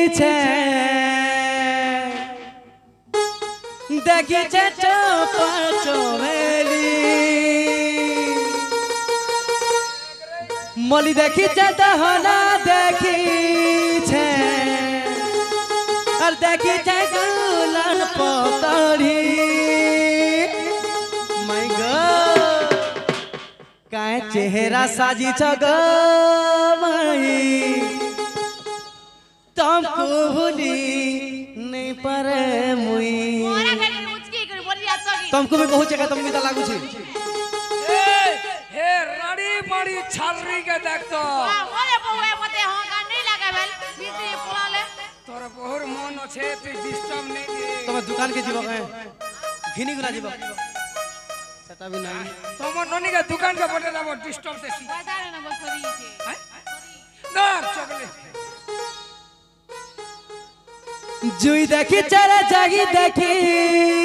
देखी चमेली मली देखी दहना देखी और देखी गुलन पतड़ी माय गॉड काहे चेहरा साजी छगमई तुमको भूली नहीं पारे मुई तुमको भी बहुत जगह तुम भी तो लागू छी हे राड़ी माड़ी छालरी के देख तो मोरे बउए मते हो गान नहीं लगावेल बीसी पोलाले तोर बहुर मन छे तू डिस्टर्ब नहीं दे तुम दुकान के जीव कहे घिनी गुना जीव सेटा भी नहीं तुम ननी के दुकान के बटे ना डिस्टर्ब देसी बाजार ना बसरी छे ना चॉकलेट जुई देखी चरा जागी देखी